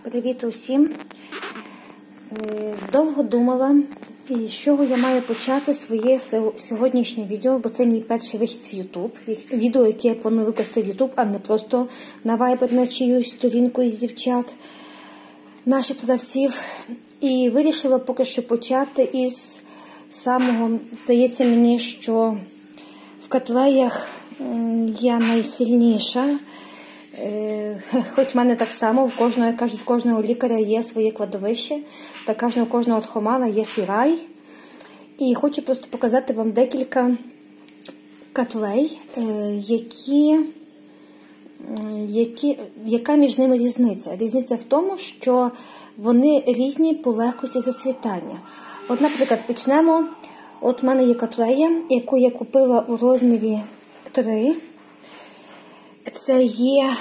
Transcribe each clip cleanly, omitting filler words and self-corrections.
Привіт усім! Довго думала, з чого я маю почати своє сьогоднішнє відео, бо це мій перший вихід в YouTube. Відео, яке я планую викласти в YouTube, а не просто на Viber на чиюсь сторінку із дівчат, наших продавців. І вирішила поки що почати із самого, здається мені, що в котлеях я найсильніша. Хоч в мене так само, в кожного, як кажуть, в кожного лікаря є своє кладовище, так у кожного отхомана є свій рай. І хочу просто показати вам декілька котлей, яка між ними різниця. Різниця в тому, що вони різні по легкості зацвітання. От, наприклад, почнемо. От в мене є котлея, яку я купила у розмірі 3. Це є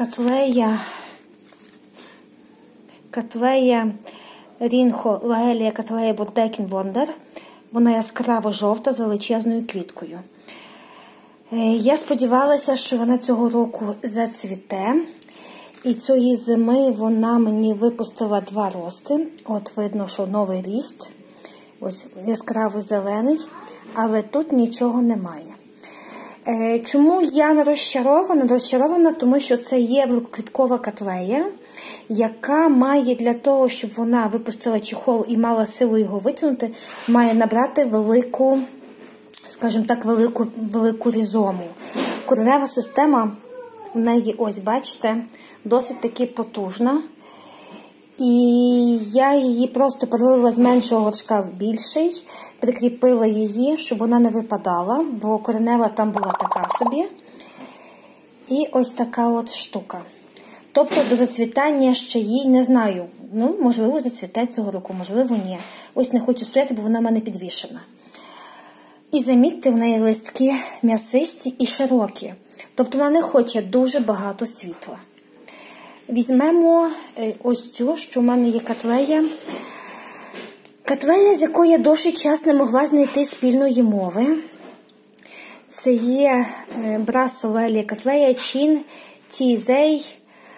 котлея Рінхо Лагелія котлея Бурдекін Вондер. Вона яскраво жовта з величезною квіткою. Я сподівалася, що вона цього року зацвіте. І цієї зими вона мені випустила 2 рости. От видно, що новий ріст. Ось яскраво зелений. Але тут нічого немає. Чому я не розчарована? Розчарована, тому що це є великоквіткова котлея, яка має для того, щоб вона випустила чехол і мала силу його витягнути, має набрати велику, скажімо так, велику різому. Коренева система в неї, ось бачите, досить таки потужна. І я її просто перевела з меншого горшка в більший, прикріпила її, щоб вона не випадала, бо коренева там була така собі. І ось така от штука. Тобто до зацвітання ще їй не знаю. Ну, можливо, зацвіте цього року, можливо, ні. Ось не хочу стояти, бо вона в мене підвішена. І замітьте, в неї листки м'ясисті і широкі. Тобто вона не хоче дуже багато світла. Візьмемо ось цю, що в мене є котлея. Котлея, з якою я довший час не могла знайти спільної мови. Це є Брасо Лелія котлея Чин Тізей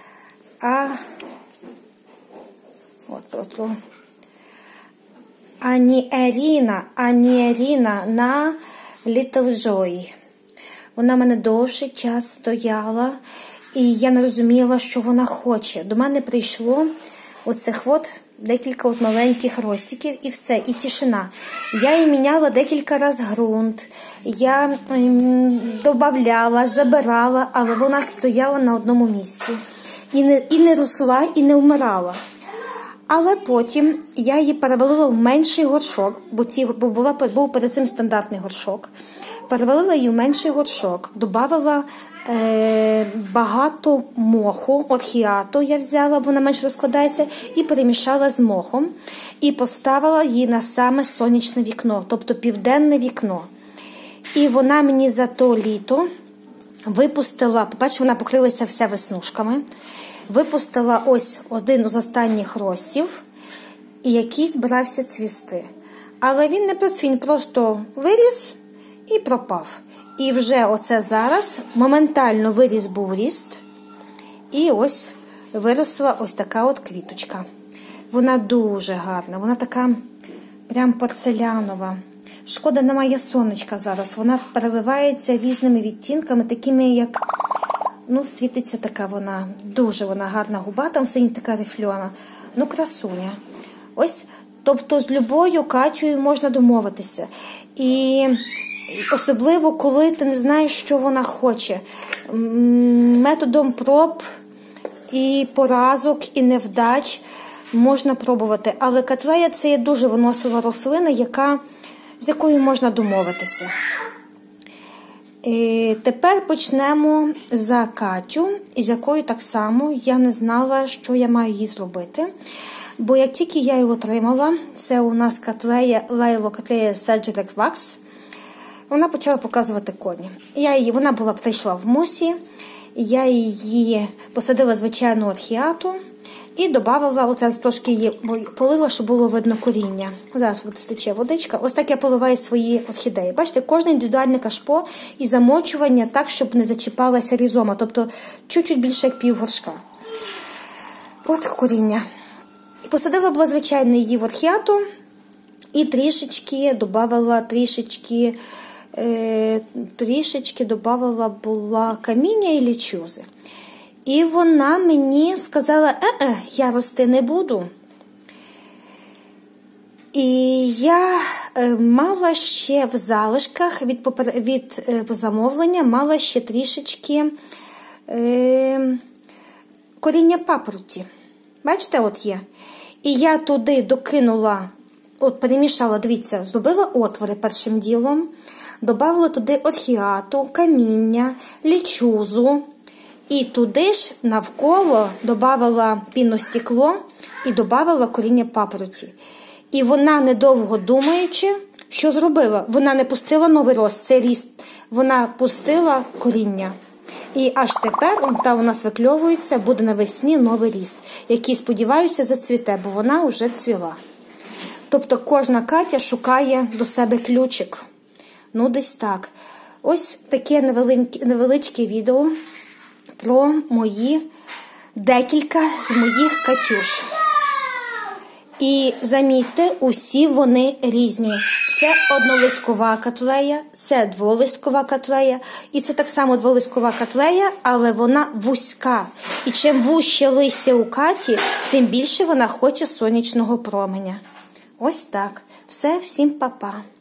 Аніеріна на Little Joy. Вона в мене довший час стояла. І я не розуміла, що вона хоче. До мене прийшло оцих от декілька маленьких ростиків і все, і тишина. Я їй міняла декілька разів ґрунт, я додавала, забирала, але вона стояла на одному місці. І не росла, і не вмирала. Але потім я її перевалила в менший горшок, бо був перед цим стандартний горшок. Перевалила її в менший горшок, додавала багато моху, орхіату я взяла, бо вона менше розкладається, і перемішала з мохом. І поставила її на саме сонячне вікно, тобто південне вікно. І вона мені за то літо випустила, по-перше, вона покрилася вся веснушками, випустила ось один з останніх ростів, який збирався цвісти. Але він не процвів, він просто виріс і пропав. І вже оце зараз моментально виріс був ріст. І ось виросла ось така от квіточка. Вона дуже гарна, вона така прям порцелянова. Шкода, немає сонечка зараз. Вона переливається різними відтінками, такими як, ну, світиться така вона. Дуже вона гарна губа, там синя така рифльона. Ну, красуня. Ось, тобто з любою Катєю можна домовитися. І особливо, коли ти не знаєш, що вона хоче. Методом проб і поразок, і невдач можна пробувати. Але котлея – це є дуже винослива рослина, з якою можна домовитися. І тепер почнемо за Катю, з якою так само я не знала, що я маю їй зробити. Бо як тільки я її отримала, це у нас котлея Лейло котлея Седжерек Вакс, вона почала показувати корні. Вона прийшла в мусі, я її посадила звичайну орхіату і додавала, оце трошки її полила, щоб було видно коріння. Зараз стече водичка. Ось так я поливаю свої орхідеї. Бачите, кожне індивідуальне кашпо і замочування так, щоб не зачіпалася різома, тобто чуть-чуть більше як пів горшка. От коріння. Посадила була звичайно її в орхіату і трішечки додавала була каміння і лічузи. І вона мені сказала, я рости не буду. І я мала ще в залишках від замовлення, мала ще трішечки коріння папороті. Бачите, от є. І я туди докинула, от перемішала, дивіться, зробила отвори першим ділом, додавала туди орхіату, каміння, лічузу. І туди ж навколо додавала піностекло і додавала коріння папороті. І вона, недовго думаючи, що зробила? Вона не пустила новий рост, це ріст. Вона пустила коріння. І аж тепер у нас викльовується, буде навесні новий ріст, який, сподіваюся, зацвіте, бо вона вже цвіла. Тобто кожна Катя шукає до себе ключик. Ну, десь так. Ось таке невеличке відео про декілька з моїх Катюш. І замітьте, усі вони різні. Це однолисткова котлея, це дволисткова котлея. І це так само дволисткова котлея, але вона вузька. І чим вужче листя у Каті, тим більше вона хоче сонячного променя. Ось так. Все, всім па-па.